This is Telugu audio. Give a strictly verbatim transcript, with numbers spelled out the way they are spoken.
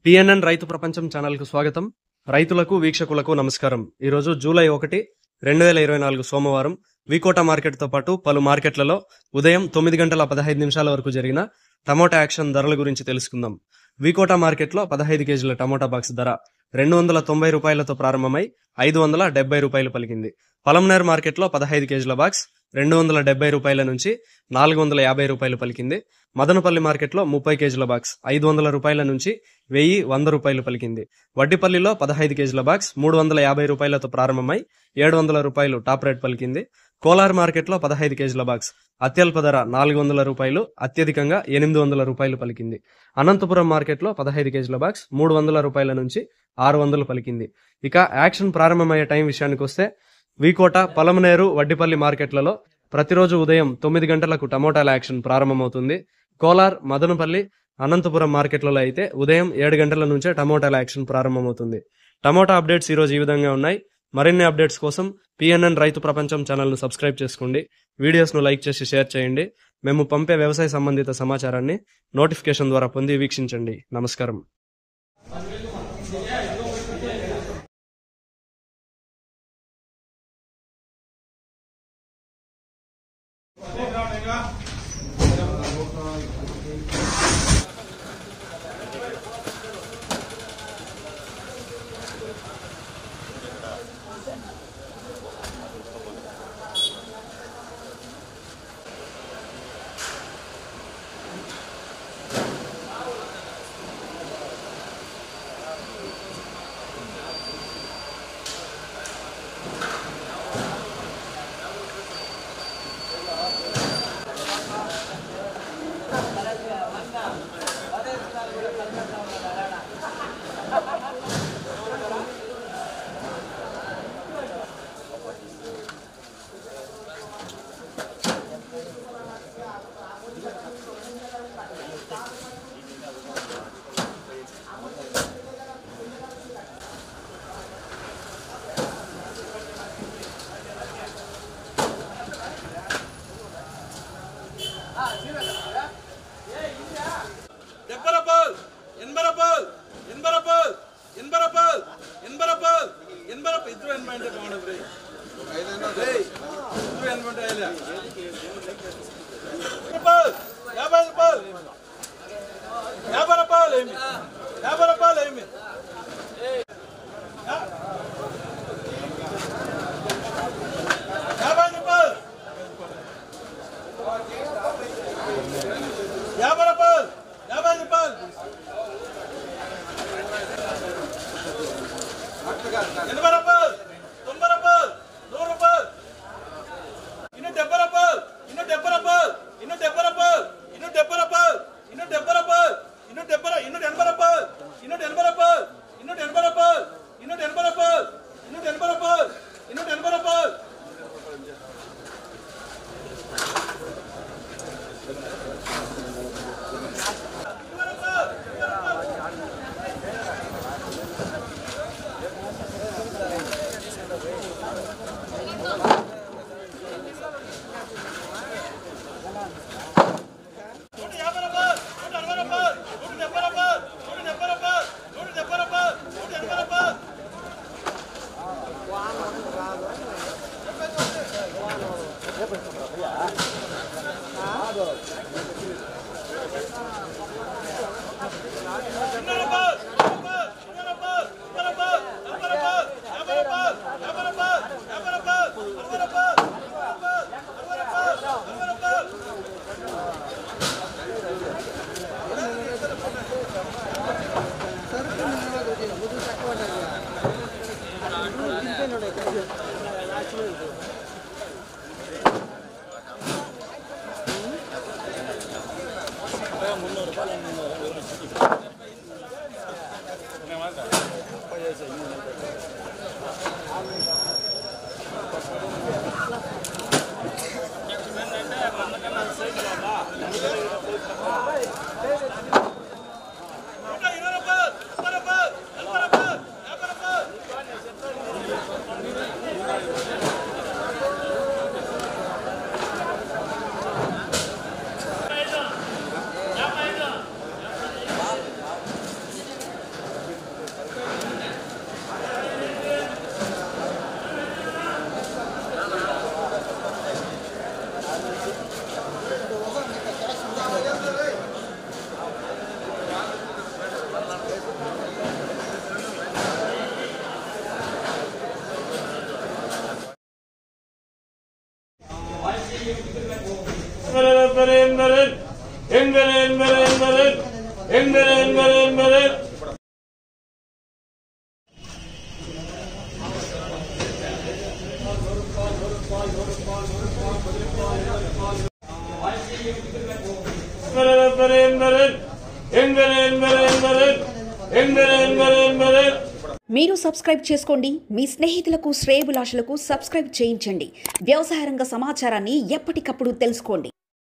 పిఎన్ఎన్ రైతు ప్రపంచం ఛానల్ కు స్వాగతం. రైతులకు వీక్షకులకు నమస్కారం. ఈ రోజు జూలై ఒకటి రెండు వేల ఇరవై నాలుగు సోమవారం వికోట మార్కెట్ తో పాటు పలు మార్కెట్లలో ఉదయం తొమ్మిది గంటల పదహైదు నిమిషాల వరకు జరిగిన టమోటా యాక్షన్ ధరల గురించి తెలుసుకుందాం. వికోట మార్కెట్లో పదహైదు కేజీల టమోటా బాక్స్ ధర రెండు వందల తొంభై రూపాయలతో ప్రారంభమై ఐదు వందల డెబ్బై రూపాయలు పలికింది. పలమనేర్ మార్కెట్లో పదహైదు కేజీల బాక్స్ రెండు వందల డెబ్బై రూపాయల నుంచి నాలుగు వందల యాభై రూపాయలు పలికింది. మదనపల్లి మార్కెట్లో ముప్పై కేజీల బాక్స్ ఐదు వందల రూపాయల నుంచి వెయ్యి వంద రూపాయలు పలికింది. వడ్డిపల్లిలో పదహైదు కేజీల బాక్స్ మూడు వందల యాభై రూపాయలతో ప్రారంభమై ఏడు వందల రూపాయలు టాప్ రేట్ పలికింది. కోలార్ మార్కెట్లో పదహైదు కేజీల బాక్స్ అత్యల్ప ధర నాలుగు వందల రూపాయలు, అత్యధికంగా ఎనిమిది వందల రూపాయలు పలికింది. అనంతపురం మార్కెట్లో పదహైదు కేజీల బాక్స్ మూడు వందల రూపాయల నుంచి ఆరు వందలు పలికింది. ఇక యాక్షన్ ప్రారంభమయ్యే టైం విషయానికి వస్తే వికోట, పలమనేరు, వడ్డిపల్లి మార్కెట్లలో ప్రతిరోజు ఉదయం తొమ్మిది గంటలకు టమోటాల యాక్షన్ ప్రారంభమవుతుంది. కోలార్, మదనపల్లి, అనంతపురం మార్కెట్లలో అయితే ఉదయం ఏడు గంటల నుంచే టమోటాల యాక్షన్ ప్రారంభమవుతుంది. టమోటా అప్డేట్స్ ఈ రోజు ఈ విధంగా ఉన్నాయి. మరిన్ని అప్డేట్స్ కోసం పిఎన్ఎన్ రైతు ప్రపంచం ఛానల్ను సబ్స్క్రైబ్ చేసుకోండి. వీడియోస్ను లైక్ చేసి షేర్ చేయండి. మేము పంపే వ్యవసాయ సంబంధిత సమాచారాన్ని నోటిఫికేషన్ ద్వారా పొంది వీక్షించండి. నమస్కారం. మీరు సబ్స్క్రైబ్ చేసుకోండి, మీ స్నేహితులకు శ్రేయోభిలాషులకు సబ్స్క్రైబ్ చేయించండి. వ్యవసాయ రంగ సమాచారాన్ని ఎప్పటికప్పుడు తెలుసుకోండి.